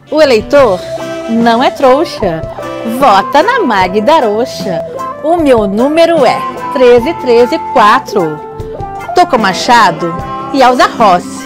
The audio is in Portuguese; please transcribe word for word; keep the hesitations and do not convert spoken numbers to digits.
O eleitor não é trouxa. Vota na Magda Rocha. O meu número é treze treze quatro. Tô com Machado e Elza Rossi.